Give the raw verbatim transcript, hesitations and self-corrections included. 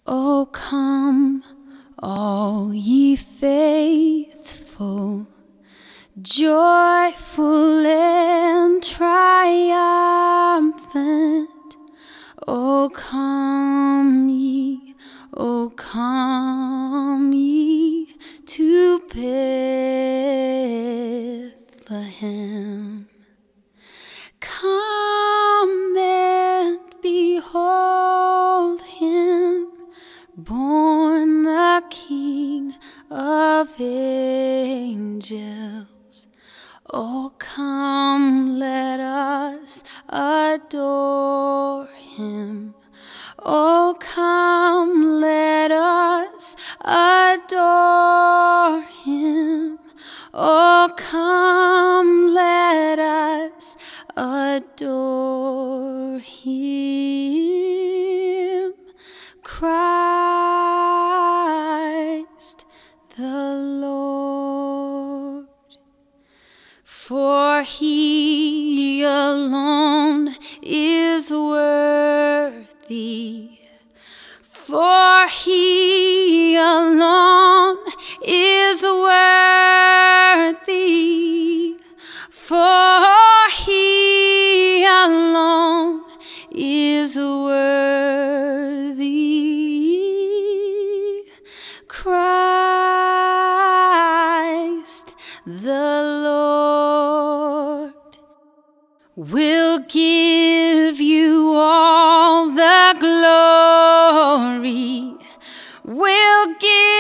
Oh, come, all ye faithful, joyful and triumphant. Oh, come ye, oh, come ye to Bethlehem. Come and behold him, born the King of angels. Oh, come, let us adore him. Oh, come, let us adore him. Oh, come, let us adore him. Christ the Lord. For he alone is worthy. For he alone is worthy. For he alone is worthy. Christ the Lord will give you all the glory. Will give